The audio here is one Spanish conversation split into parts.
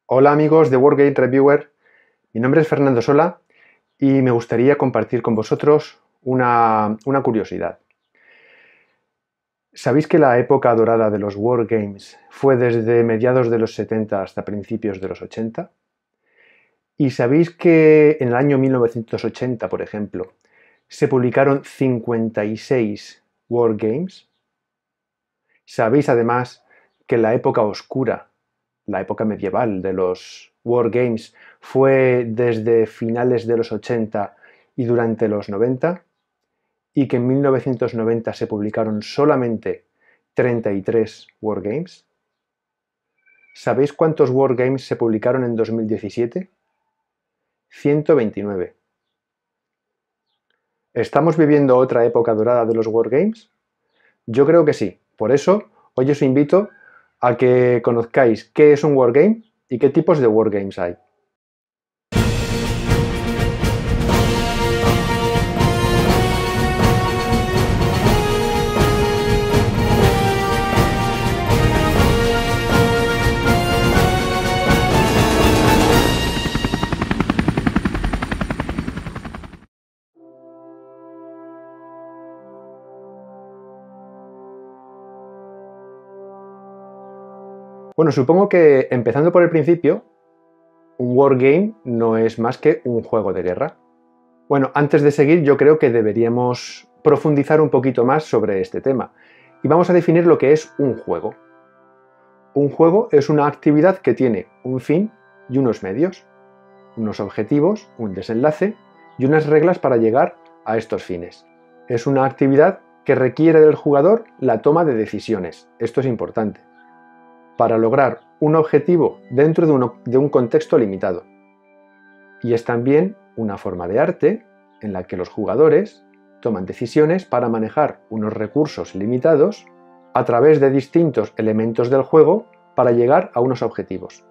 Hola amigos de Wargame Reviewer, mi nombre es Fernando Sola y me gustaría compartir con vosotros una curiosidad. ¿Sabéis que la época dorada de los Wargames fue desde mediados de los 70 hasta principios de los 80? ¿Y sabéis que en el año 1980, por ejemplo, se publicaron 56 Wargames? ¿Sabéis además que la época oscura, la época medieval de los Wargames, fue desde finales de los 80 y durante los 90? ¿Y que en 1990 se publicaron solamente 33 Wargames? ¿Sabéis cuántos Wargames se publicaron en 2017? 129. ¿Estamos viviendo otra época dorada de los Wargames? Yo creo que sí. Por eso, hoy os invito a que conozcáis qué es un Wargame y qué tipos de Wargames hay. Bueno, supongo que empezando por el principio, un wargame no es más que un juego de guerra. Bueno, antes de seguir yo creo que deberíamos profundizar un poquito más sobre este tema y vamos a definir lo que es un juego. Un juego es una actividad que tiene un fin y unos medios, unos objetivos, un desenlace y unas reglas para llegar a estos fines. Es una actividad que requiere del jugador la toma de decisiones. Esto es importante, para lograr un objetivo dentro de un contexto limitado. Y es también una forma de arte en la que los jugadores toman decisiones para manejar unos recursos limitados a través de distintos elementos del juego para llegar a unos objetivos.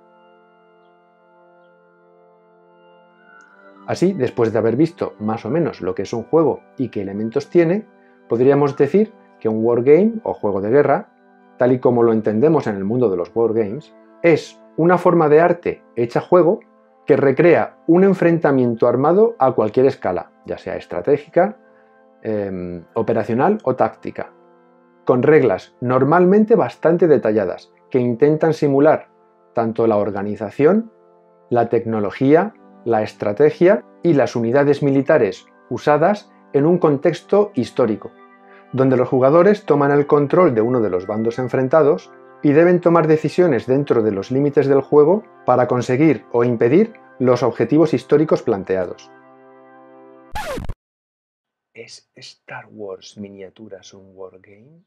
Así, después de haber visto más o menos lo que es un juego y qué elementos tiene, podríamos decir que un wargame o juego de guerra, tal y como lo entendemos en el mundo de los wargames, es una forma de arte hecha juego que recrea un enfrentamiento armado a cualquier escala, ya sea estratégica, operacional o táctica, con reglas normalmente bastante detalladas que intentan simular tanto la organización, la tecnología, la estrategia y las unidades militares usadas en un contexto histórico, donde los jugadores toman el control de uno de los bandos enfrentados y deben tomar decisiones dentro de los límites del juego para conseguir o impedir los objetivos históricos planteados. ¿Es Star Wars Miniaturas un wargame?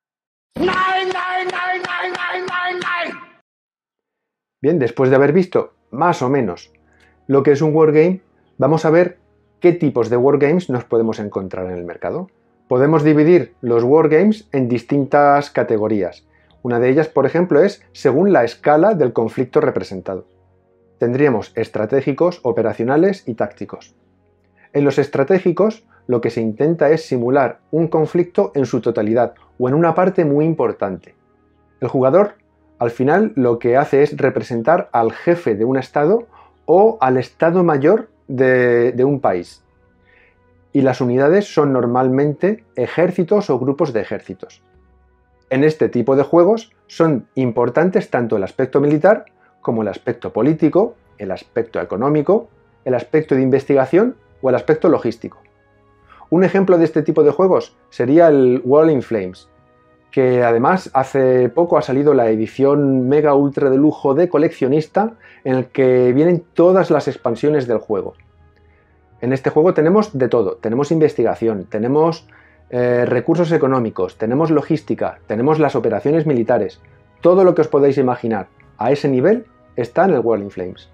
Bien, después de haber visto más o menos lo que es un wargame, vamos a ver qué tipos de wargames nos podemos encontrar en el mercado. Podemos dividir los wargames en distintas categorías. Una de ellas, por ejemplo, es según la escala del conflicto representado. Tendríamos estratégicos, operacionales y tácticos. En los estratégicos, lo que se intenta es simular un conflicto en su totalidad o en una parte muy importante. El jugador, al final, lo que hace es representar al jefe de un estado o al estado mayor de un país. Y las unidades son normalmente ejércitos o grupos de ejércitos. En este tipo de juegos son importantes tanto el aspecto militar como el aspecto político, el aspecto económico, el aspecto de investigación o el aspecto logístico. Un ejemplo de este tipo de juegos sería el World in Flames, que además hace poco ha salido la edición mega ultra de lujo de coleccionista en el que vienen todas las expansiones del juego. En este juego tenemos de todo, tenemos investigación, tenemos recursos económicos, tenemos logística, tenemos las operaciones militares, todo lo que os podáis imaginar a ese nivel está en el World in Flames.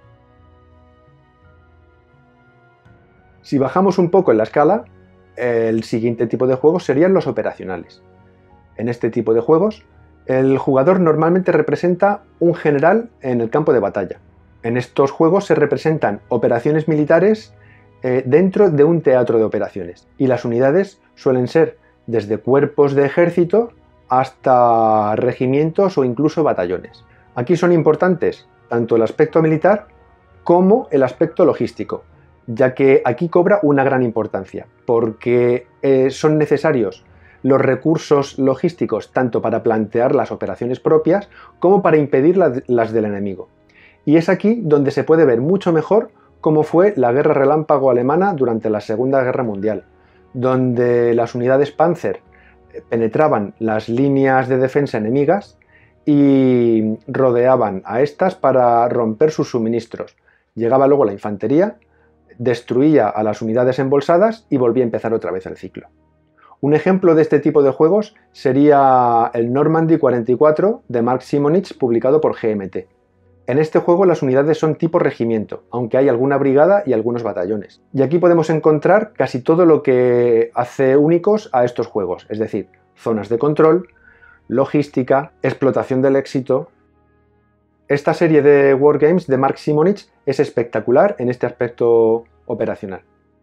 Si bajamos un poco en la escala, el siguiente tipo de juegos serían los operacionales. En este tipo de juegos, el jugador normalmente representa un general en el campo de batalla. En estos juegos se representan operaciones militares dentro de un teatro de operaciones y las unidades suelen ser desde cuerpos de ejército hasta regimientos o incluso batallones. Aquí son importantes tanto el aspecto militar como el aspecto logístico, ya que aquí cobra una gran importancia, porque son necesarios los recursos logísticos tanto para plantear las operaciones propias como para impedir las del enemigo. Y es aquí donde se puede ver mucho mejor cómo fue la guerra relámpago alemana durante la Segunda Guerra Mundial, donde las unidades Panzer penetraban las líneas de defensa enemigas y rodeaban a estas para romper sus suministros. Llegaba luego la infantería, destruía a las unidades embolsadas y volvía a empezar otra vez el ciclo. Un ejemplo de este tipo de juegos sería el Normandy 44 de Mark Simonitz, publicado por GMT. En este juego las unidades son tipo regimiento, aunque hay alguna brigada y algunos batallones. Y aquí podemos encontrar casi todo lo que hace únicos a estos juegos, es decir, zonas de control, logística, explotación del éxito. Esta serie de Wargames de Mark Simonitz es espectacular en este aspecto operacional.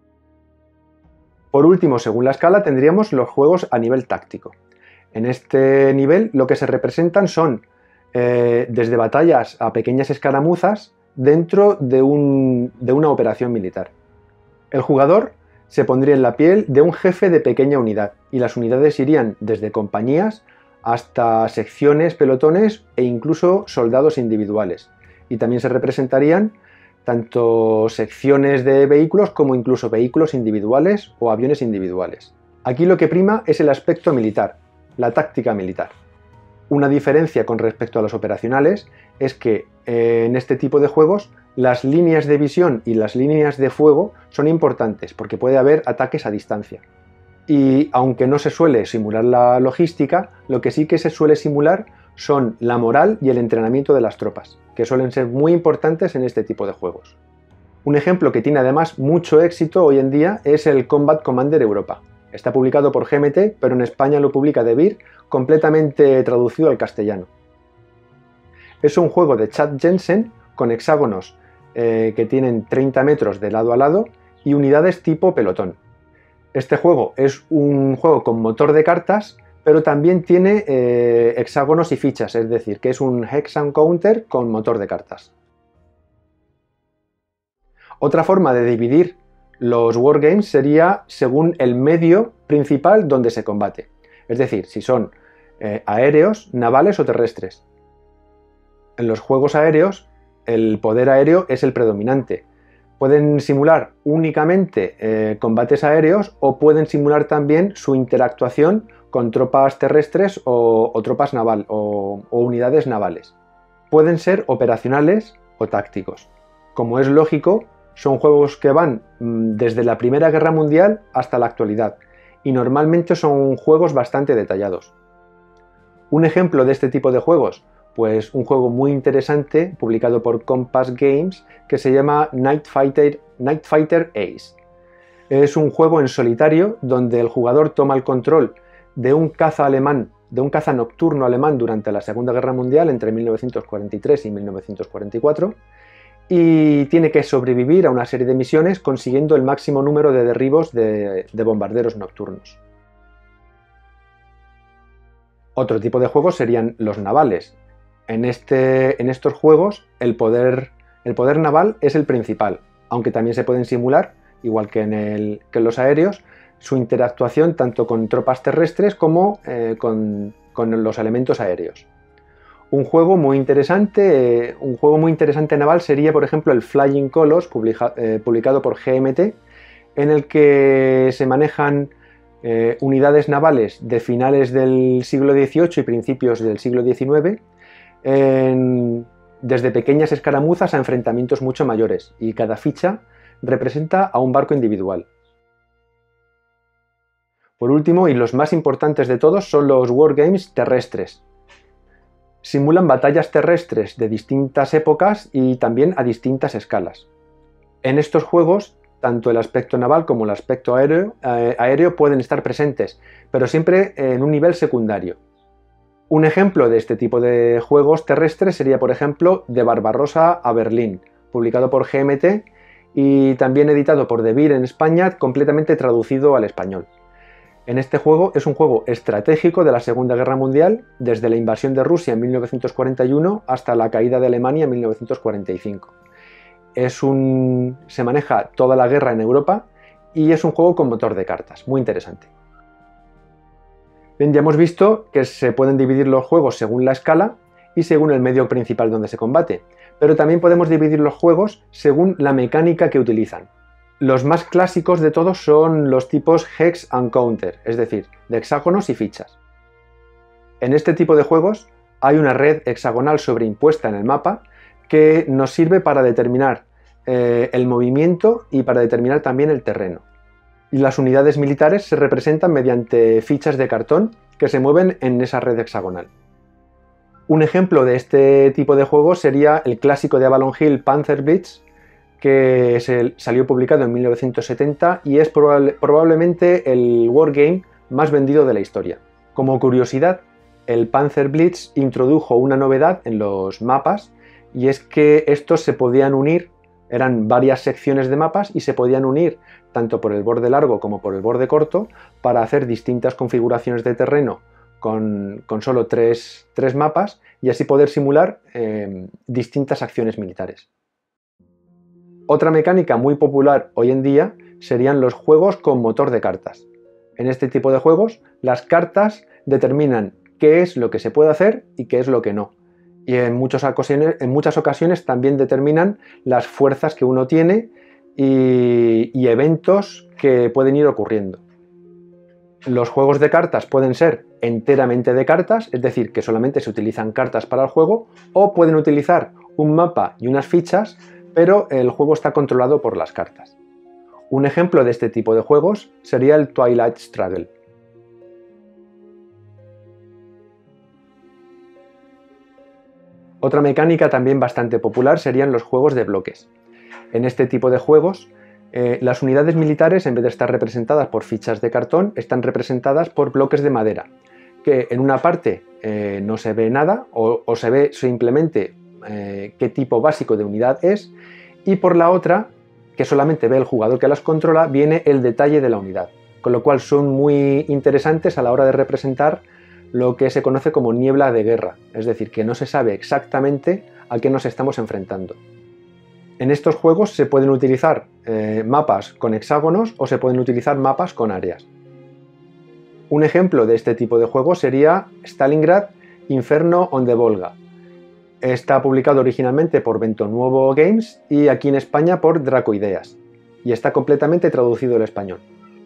Por último, según la escala, tendríamos los juegos a nivel táctico. En este nivel lo que se representan son desde batallas a pequeñas escaramuzas dentro de una operación militar. El jugador se pondría en la piel de un jefe de pequeña unidad y las unidades irían desde compañías hasta secciones, pelotones e incluso soldados individuales. Y también se representarían tanto secciones de vehículos como incluso vehículos individuales o aviones individuales. Aquí lo que prima es el aspecto militar, la táctica militar. Una diferencia con respecto a los operacionales es que en este tipo de juegos las líneas de visión y las líneas de fuego son importantes porque puede haber ataques a distancia. Y aunque no se suele simular la logística, lo que sí que se suele simular son la moral y el entrenamiento de las tropas, que suelen ser muy importantes en este tipo de juegos. Un ejemplo que tiene además mucho éxito hoy en día es el Combat Commander Europa. Está publicado por GMT, pero en España lo publica Devir, completamente traducido al castellano. Es un juego de Chad Jensen con hexágonos que tienen 30 metros de lado a lado y unidades tipo pelotón. Este juego es un juego con motor de cartas, pero también tiene hexágonos y fichas, es decir, que es un Hex and Counter con motor de cartas. Otra forma de dividir los wargames sería según el medio principal donde se combate, es decir, si son aéreos, navales o terrestres. En los juegos aéreos, el poder aéreo es el predominante. Pueden simular únicamente combates aéreos o pueden simular también su interactuación con tropas terrestres o tropas naval o unidades navales. Pueden ser operacionales o tácticos. Como es lógico, son juegos que van desde la Primera Guerra Mundial hasta la actualidad y normalmente son juegos bastante detallados. Un ejemplo de este tipo de juegos, pues un juego muy interesante publicado por Compass Games que se llama Night Fighter Ace. Es un juego en solitario donde el jugador toma el control de un caza alemán, de un caza nocturno alemán durante la Segunda Guerra Mundial entre 1943 y 1944 y tiene que sobrevivir a una serie de misiones consiguiendo el máximo número de derribos de bombarderos nocturnos. Otro tipo de juegos serían los navales. En estos juegos el poder naval es el principal, aunque también se pueden simular, igual que en los aéreos, su interactuación tanto con tropas terrestres como con los elementos aéreos. Un juego muy interesante naval sería, por ejemplo, el Flying Colors, publicado por GMT, en el que se manejan unidades navales de finales del siglo XVIII y principios del siglo XIX, desde pequeñas escaramuzas a enfrentamientos mucho mayores, y cada ficha representa a un barco individual. Por último, y los más importantes de todos, son los wargames terrestres. Simulan batallas terrestres de distintas épocas y también a distintas escalas. En estos juegos, tanto el aspecto naval como el aspecto aéreo pueden estar presentes, pero siempre en un nivel secundario. Un ejemplo de este tipo de juegos terrestres sería, por ejemplo, De Barbarossa a Berlín, publicado por GMT y también editado por Devir en España, completamente traducido al español. En este juego es un juego estratégico de la Segunda Guerra Mundial, desde la invasión de Rusia en 1941 hasta la caída de Alemania en 1945. Se maneja toda la guerra en Europa y es un juego con motor de cartas, muy interesante. Bien, ya hemos visto que se pueden dividir los juegos según la escala y según el medio principal donde se combate, pero también podemos dividir los juegos según la mecánica que utilizan. Los más clásicos de todos son los tipos Hex and Counter, es decir, de hexágonos y fichas. En este tipo de juegos hay una red hexagonal sobreimpuesta en el mapa que nos sirve para determinar el movimiento y para determinar también el terreno. Y las unidades militares se representan mediante fichas de cartón que se mueven en esa red hexagonal. Un ejemplo de este tipo de juego sería el clásico de Avalon Hill Panzerblitz, que salió publicado en 1970 y es probablemente el wargame más vendido de la historia. Como curiosidad, el Panzerblitz introdujo una novedad en los mapas, y es que estos se podían unir, eran varias secciones de mapas y se podían unir tanto por el borde largo como por el borde corto para hacer distintas configuraciones de terreno con solo tres mapas y así poder simular distintas acciones militares. Otra mecánica muy popular hoy en día serían los juegos con motor de cartas. En este tipo de juegos, las cartas determinan qué es lo que se puede hacer y qué es lo que no. Y en muchas ocasiones también determinan las fuerzas que uno tiene y eventos que pueden ir ocurriendo. Los juegos de cartas pueden ser enteramente de cartas, es decir, que solamente se utilizan cartas para el juego, o pueden utilizar un mapa y unas fichas, pero el juego está controlado por las cartas. Un ejemplo de este tipo de juegos sería el Twilight Struggle. Otra mecánica también bastante popular serían los juegos de bloques. En este tipo de juegos, las unidades militares, en vez de estar representadas por fichas de cartón, están representadas por bloques de madera, que en una parte no se ve nada o se ve simplemente qué tipo básico de unidad es, y por la otra, que solamente ve el jugador que las controla, viene el detalle de la unidad, con lo cual son muy interesantes a la hora de representar lo que se conoce como niebla de guerra, es decir, que no se sabe exactamente a qué nos estamos enfrentando. En estos juegos se pueden utilizar mapas con hexágonos o se pueden utilizar mapas con áreas. Un ejemplo de este tipo de juego sería Stalingrad Inferno on the Volga. Está publicado originalmente por Vento Nuevo Games y aquí en España por Dracoideas, y está completamente traducido al español.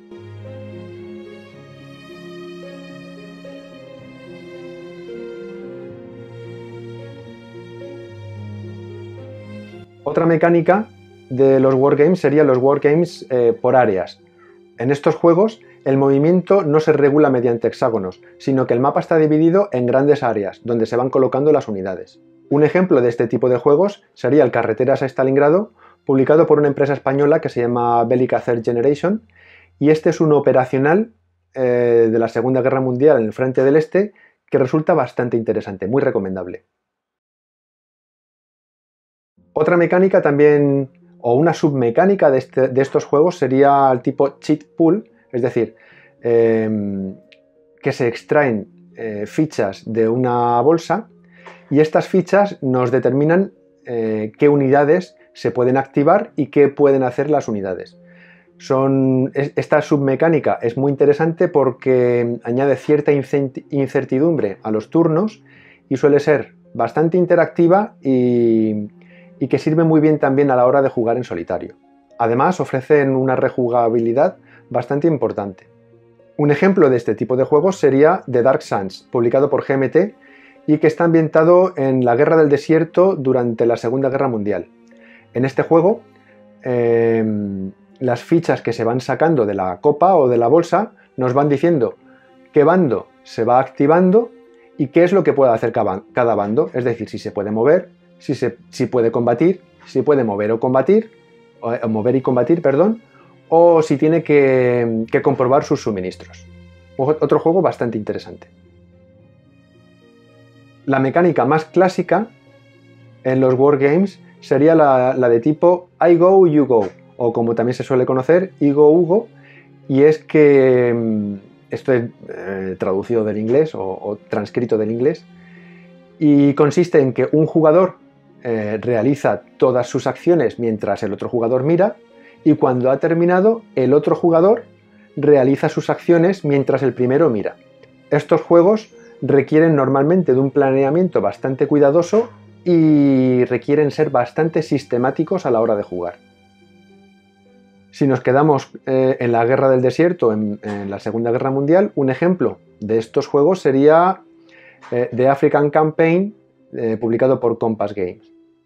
Otra mecánica de los wargames serían los wargames por áreas. En estos juegos el movimiento no se regula mediante hexágonos, sino que el mapa está dividido en grandes áreas, donde se van colocando las unidades. Un ejemplo de este tipo de juegos sería el Carreteras a Stalingrado, publicado por una empresa española que se llama Bellica Third Generation, y este es un operacional de la Segunda Guerra Mundial en el frente del Este que resulta bastante interesante, muy recomendable. Otra mecánica también, o una submecánica de estos juegos sería el tipo cheat pool, es decir, que se extraen fichas de una bolsa y estas fichas nos determinan qué unidades se pueden activar y qué pueden hacer las unidades. Esta submecánica es muy interesante porque añade cierta incertidumbre a los turnos y suele ser bastante interactiva y que sirve muy bien también a la hora de jugar en solitario. Además, ofrecen una rejugabilidad bastante importante. Un ejemplo de este tipo de juegos sería The Dark Suns, publicado por GMT y que está ambientado en la Guerra del Desierto durante la Segunda Guerra Mundial. En este juego, las fichas que se van sacando de la copa o de la bolsa nos van diciendo qué bando se va activando y qué es lo que puede hacer cada bando, es decir, si se puede mover, si puede combatir, si puede mover o combatir, mover y combatir, perdón, o si tiene que comprobar sus suministros. Otro juego bastante interesante. La mecánica más clásica en los wargames sería la de tipo I go, you go, o como también se suele conocer, Igo Hugo, y es que Esto es traducido del inglés o transcrito del inglés, y consiste en que un jugador realiza todas sus acciones mientras el otro jugador mira, y cuando ha terminado, el otro jugador realiza sus acciones mientras el primero mira. Estos juegos requieren normalmente de un planeamiento bastante cuidadoso y requieren ser bastante sistemáticos a la hora de jugar. Si nos quedamos en la Guerra del Desierto, en la Segunda Guerra Mundial, un ejemplo de estos juegos sería The African Campaign, publicado por Compass Games.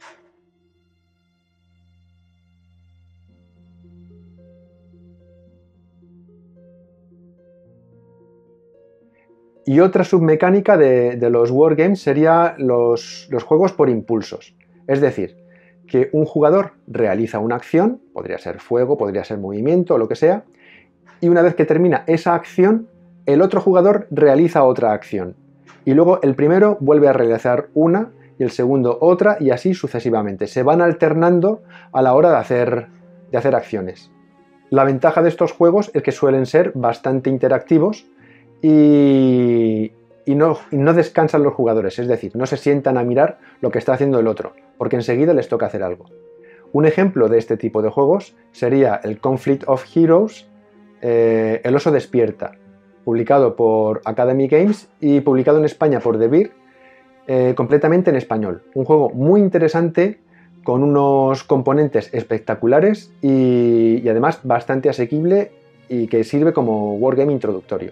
Y otra submecánica de los wargames sería los juegos por impulsos. Es decir, que un jugador realiza una acción, podría ser fuego, podría ser movimiento o lo que sea, y una vez que termina esa acción, el otro jugador realiza otra acción. Y luego el primero vuelve a realizar una y el segundo otra, y así sucesivamente. Se van alternando a la hora de hacer acciones. La ventaja de estos juegos es que suelen ser bastante interactivos y no descansan los jugadores, es decir, no se sientan a mirar lo que está haciendo el otro, porque enseguida les toca hacer algo. Un ejemplo de este tipo de juegos sería el Conflict of Heroes, El oso despierta, publicado por Academy Games y publicado en España por The Beer, completamente en español. Un juego muy interesante, con unos componentes espectaculares y además bastante asequible, y que sirve como wargame introductorio.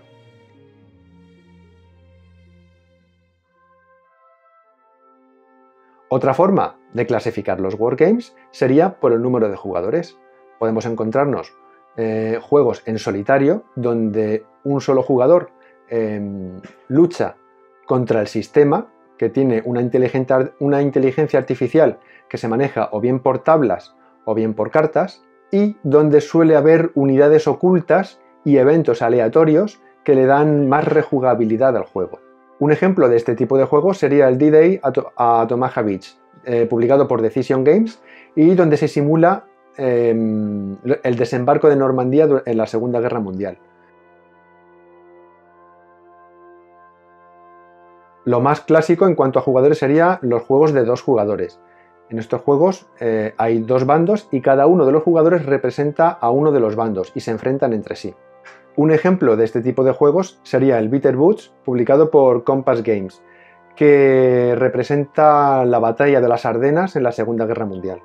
Otra forma de clasificar los wargames sería por el número de jugadores. Podemos encontrarnos juegos en solitario donde un solo jugador lucha contra el sistema, que tiene una inteligencia artificial que se maneja o bien por tablas o bien por cartas, y donde suele haber unidades ocultas y eventos aleatorios que le dan más rejugabilidad al juego. Un ejemplo de este tipo de juego sería el D-Day at Omaha Beach, publicado por Decision Games, y donde se simula el desembarco de Normandía en la Segunda Guerra Mundial. Lo más clásico en cuanto a jugadores serían los juegos de 2 jugadores. En estos juegos hay 2 bandos y cada uno de los jugadores representa a uno de los bandos y se enfrentan entre sí. Un ejemplo de este tipo de juegos sería el Bitter Boots, publicado por Compass Games, que representa la batalla de las Ardenas en la Segunda Guerra Mundial.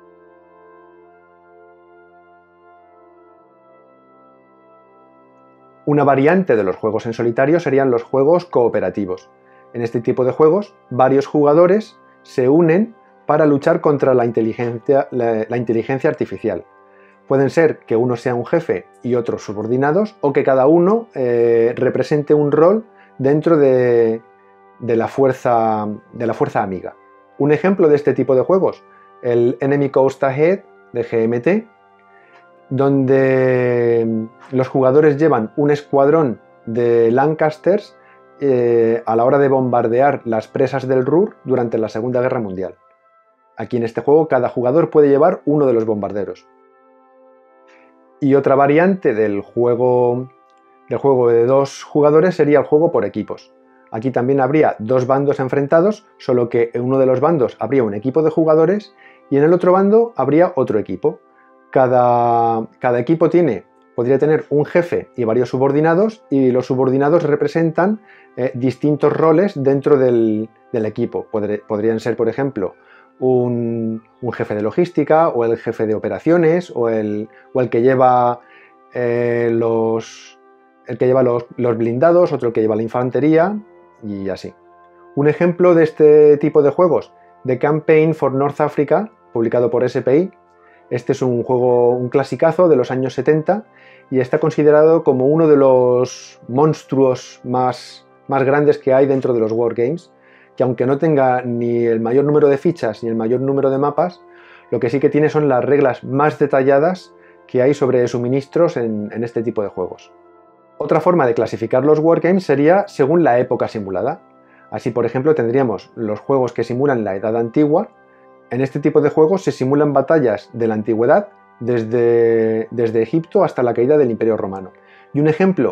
Una variante de los juegos en solitario serían los juegos cooperativos. En este tipo de juegos, varios jugadores se unen para luchar contra la inteligencia artificial. Pueden ser que uno sea un jefe y otros subordinados, o que cada uno represente un rol dentro de la fuerza amiga. Un ejemplo de este tipo de juegos, el Enemy Coast Ahead de GMT, donde los jugadores llevan un escuadrón de Lancasters a la hora de bombardear las presas del Ruhr durante la Segunda Guerra Mundial. Aquí en este juego cada jugador puede llevar uno de los bombarderos. Y otra variante del juego de 2 jugadores sería el juego por equipos. Aquí también habría 2 bandos enfrentados, solo que en uno de los bandos habría un equipo de jugadores y en el otro bando habría otro equipo. Cada equipo podría tener un jefe y varios subordinados, y los subordinados representan distintos roles dentro del equipo. Podrían ser, por ejemplo, un jefe de logística, o el jefe de operaciones, o el que lleva los blindados, otro el que lleva la infantería, y así. Un ejemplo de este tipo de juegos, The Campaign for North Africa, publicado por SPI. Este es un clasicazo de los años 70 y está considerado como uno de los monstruos más grandes que hay dentro de los wargames, que aunque no tenga ni el mayor número de fichas ni el mayor número de mapas, lo que sí que tiene son las reglas más detalladas que hay sobre suministros en este tipo de juegos. Otra forma de clasificar los wargames sería según la época simulada. Así, por ejemplo, tendríamos los juegos que simulan la Edad Antigua. En este tipo de juegos se simulan batallas de la antigüedad desde Egipto hasta la caída del Imperio Romano. Y un ejemplo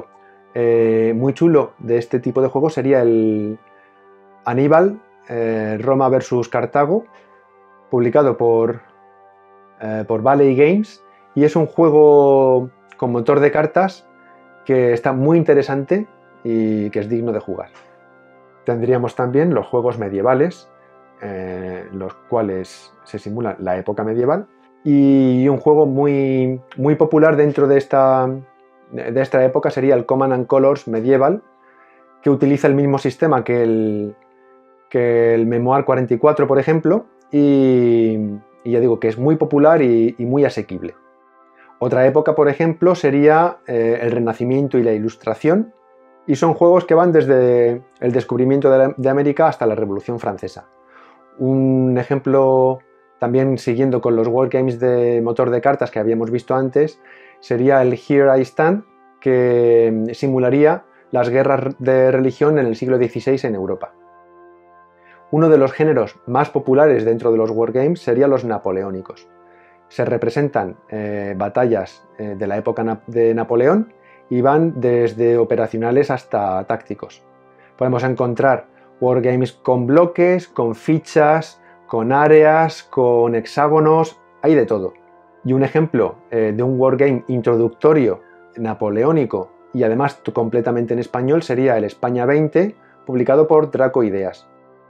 muy chulo de este tipo de juego sería el Aníbal, Roma vs Cartago, publicado por Valley Games, y es un juego con motor de cartas que está muy interesante y que es digno de jugar. Tendríamos también los juegos medievales, los cuales se simula la época medieval, y un juego muy popular dentro de esta época sería el Command & Colors Medieval, que utiliza el mismo sistema que el Memoir 44, por ejemplo, y ya digo que es muy popular y muy asequible. Otra época, por ejemplo, sería el Renacimiento y la Ilustración, y son juegos que van desde el descubrimiento de América hasta la Revolución Francesa. Un ejemplo, también siguiendo con los wargames de motor de cartas que habíamos visto antes, sería el Here I Stand, que simularía las guerras de religión en el siglo XVI en Europa. Uno de los géneros más populares dentro de los wargames serían los napoleónicos. Se representan batallas de la época de Napoleón y van desde operacionales hasta tácticos. Podemos encontrar wargames con bloques, con fichas, con áreas, con hexágonos, hay de todo. Y un ejemplo de un wargame introductorio napoleónico y además completamente en español sería el España 20, publicado por Draco Ideas.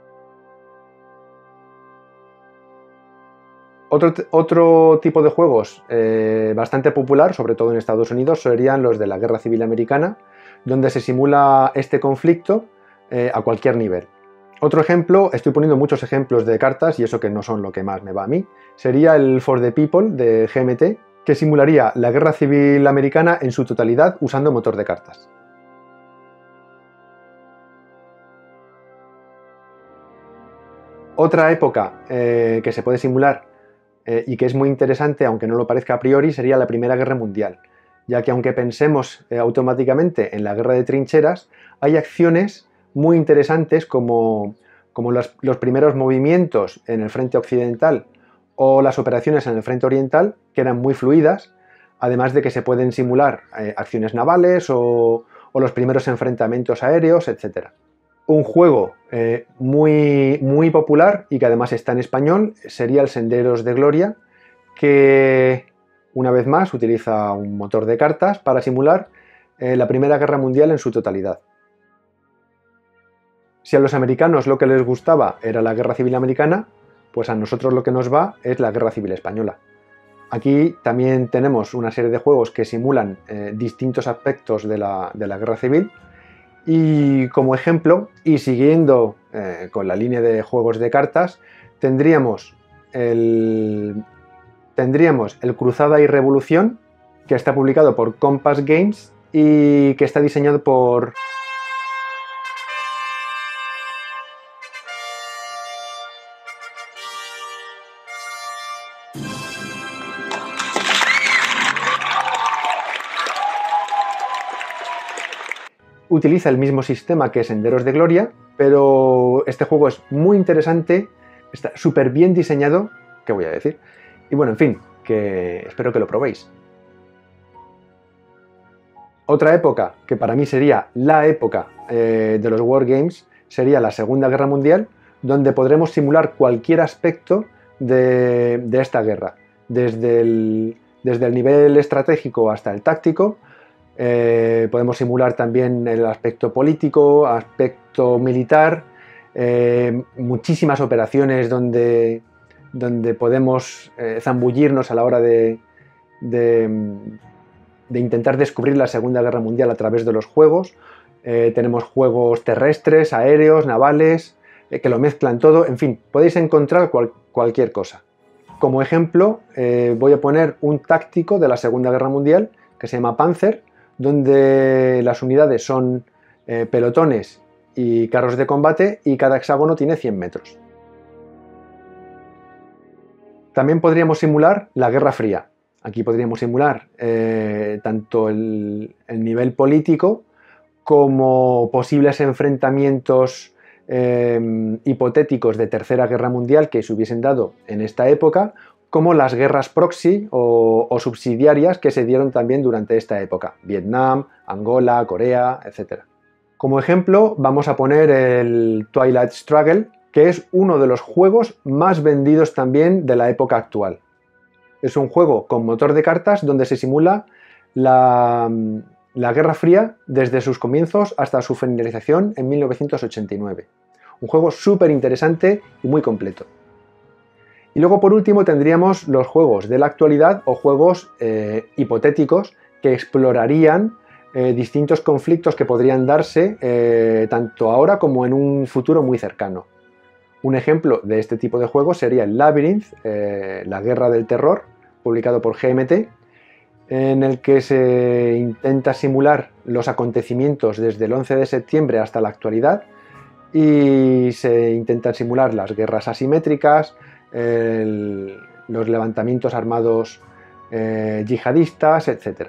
Otro tipo de juegos bastante popular, sobre todo en Estados Unidos, serían los de la Guerra Civil Americana, donde se simula este conflicto a cualquier nivel. Otro ejemplo, estoy poniendo muchos ejemplos de cartas y eso que no son lo que más me va a mí, sería el For the People de GMT, que simularía la Guerra Civil Americana en su totalidad usando motor de cartas. Otra época que se puede simular y que es muy interesante, aunque no lo parezca a priori, sería la Primera Guerra Mundial, ya que aunque pensemos automáticamente en la guerra de trincheras, hay acciones muy interesantes como los primeros movimientos en el frente occidental o las operaciones en el frente oriental, que eran muy fluidas, además de que se pueden simular acciones navales o los primeros enfrentamientos aéreos, etc. Un juego muy popular y que además está en español sería el Senderos de Gloria, que una vez más utiliza un motor de cartas para simular la Primera Guerra Mundial en su totalidad. Si a los americanos lo que les gustaba era la Guerra Civil Americana, pues a nosotros lo que nos va es la Guerra Civil Española. Aquí también tenemos una serie de juegos que simulan distintos aspectos de la Guerra Civil. Y como ejemplo, y siguiendo con la línea de juegos de cartas, tendríamos el Cruzada y Revolución, que está publicado por Compass Games y que está diseñado por utiliza el mismo sistema que Senderos de Gloria, pero este juego es muy interesante, está súper bien diseñado, ¿qué voy a decir? Y bueno, en fin, que espero que lo probéis. Otra época, que para mí sería la época de los wargames, sería la Segunda Guerra Mundial, donde podremos simular cualquier aspecto de esta guerra, desde el nivel estratégico hasta el táctico. Podemos simular también el aspecto político, aspecto militar, muchísimas operaciones donde podemos zambullirnos a la hora de intentar descubrir la Segunda Guerra Mundial a través de los juegos. Tenemos juegos terrestres, aéreos, navales, que lo mezclan todo. En fin, podéis encontrar cualquier cosa. Como ejemplo, voy a poner un táctico de la Segunda Guerra Mundial que se llama Panzer, donde las unidades son pelotones y carros de combate y cada hexágono tiene 100 metros. También podríamos simular la Guerra Fría. Aquí podríamos simular tanto el nivel político como posibles enfrentamientos hipotéticos de Tercera Guerra Mundial que se hubiesen dado en esta época, como las guerras proxy o subsidiarias que se dieron también durante esta época. Vietnam, Angola, Corea, etc. Como ejemplo vamos a poner el Twilight Struggle, que es uno de los juegos más vendidos también de la época actual. Es un juego con motor de cartas donde se simula la Guerra Fría desde sus comienzos hasta su finalización en 1989. Un juego súper interesante y muy completo. Y luego por último tendríamos los juegos de la actualidad o juegos hipotéticos que explorarían distintos conflictos que podrían darse tanto ahora como en un futuro muy cercano. Un ejemplo de este tipo de juego sería el Labyrinth, la Guerra del Terror, publicado por GMT, en el que se intenta simular los acontecimientos desde el 11 de septiembre hasta la actualidad y se intentan simular las guerras asimétricas, los levantamientos armados yihadistas, etc.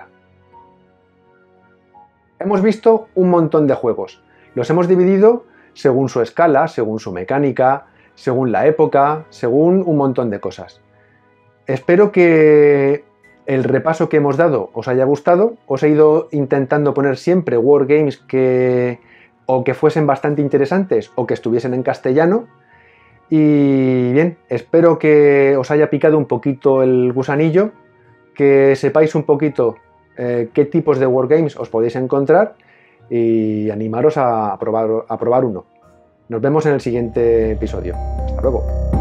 Hemos visto un montón de juegos. Los hemos dividido según su escala, según su mecánica, según la época, según un montón de cosas. Espero que el repaso que hemos dado os haya gustado. Os he ido intentando poner siempre wargames que fuesen bastante interesantes o que estuviesen en castellano. Y bien, espero que os haya picado un poquito el gusanillo, que sepáis un poquito qué tipos de wargames os podéis encontrar y animaros a probar uno. Nos vemos en el siguiente episodio. Hasta luego.